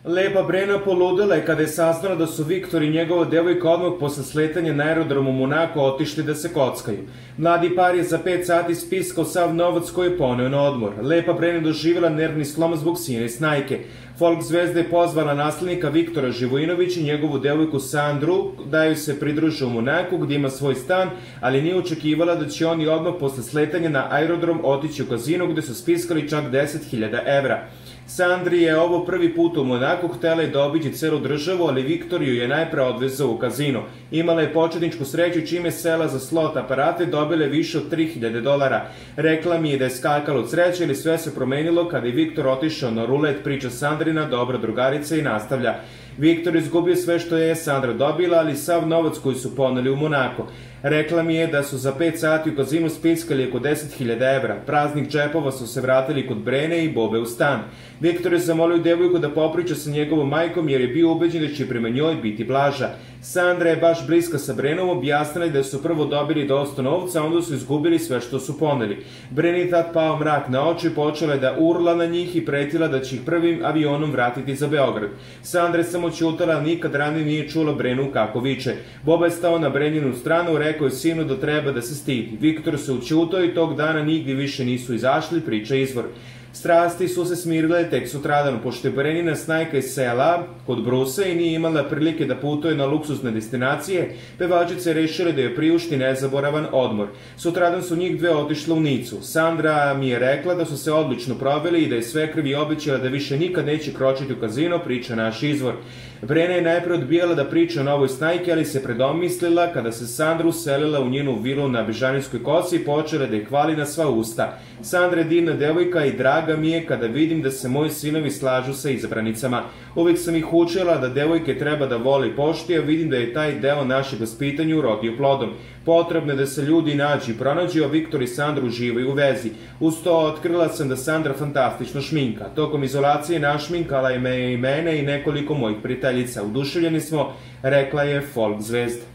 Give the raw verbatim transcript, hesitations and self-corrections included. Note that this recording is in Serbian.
Lepa Brena poludela je kada je saznala da su Viktor i njegova devojka odmah posle sletanja na aerodromu Monako otišli da se kockaju. Mladi par je za pet sati spiskao sav novac koji je poneo na odmor. Lepa Brena doživjela nervni slom zbog sina i snajke. Folk zvezda je pozvala naslednika Viktora Živojinovića i njegovu devojku Sandru da joj se pridruže u Monaku gdje ima svoj stan, ali nije očekivala da će oni odmah posle sletanja na aerodrom otići u kazino gde su spiskali čak deset hiljada evra. Sandri je ovo prvi put u Monaku, htela je da obiđe celu državu, ali Viktor ju je najpre odvezao u kazino. Imala je početničku sreću čime sela za slot aparate dobile više od tri hiljade dolara. Rekla mi je da je skakala od sreće, ili sve se promenilo kada je Viktor otišao na rulet, priča Sandrina, dobra drugarica, i nastavlja. Viktor izgubio sve što je Sandra dobila, ali sav novac koji su poneli u Monako. Rekla mi je da su za pet sati u kazinu spiskali oko deset hiljada evra. Praznih džepova su se vratili kod Brene i Bobe u stan. Viktor je zamolio devojku da popriča sa njegovom majkom jer je bio ubeđen da će prema njoj biti blaža. Sandra je baš bliska sa Brenom, objasnila da su prvo dobili dosta novca, a onda su izgubili sve što su poneli. Breni je tad pao mrak na oči, počela je da urla na njih i pretila da će ih prvim avionom vratiti za Beograd. Sandra je samo ćutala, nikad ranije nije čula Brenu kako viče. Boba je stao na Breninu stranu, rekao je sinu da treba da se stidi. Viktor se učutao i tog dana nigdje više nisu izašli, priča izvor. Strasti su se smirile tek sutradan, pošto je Brenina snajka iz sela kod Brusa i nije imala prilike da putuje na luksuzne destinacije, pevačica je rešila da joj priušti nezaboravan odmor. Sutradan su njih dve otišle u Nicu. Sandra mi je rekla da su se odlično proveli i da je svekrvi obećala da više nikad neće kročiti u kazino, priča naš izvor. Brena je najpre odbijala da priča o novoj snajki, ali se predomislila kada se Sandra uselila u njenu vilu na Bežanijskoj kosi i počela da je hvali na sva usta. Sandra je divna devojka i draga mi je kada vidim da se moji sinovi slažu sa izabranicama. Uvijek sam ih učila da devojke treba da vole i pošti, a vidim da je taj deo našeg vaspitanja urodio plodom. Potrebno je da se ljudi nađu i pronađu, a Viktor i Sandra uživaju u vezi. Uz to otkrila sam da Sandra fantastično šminka. Tokom izolacije našminkala je me i mene i nekoliko mojih prijateljica. Uduševljeni smo, rekla je folk zvezda.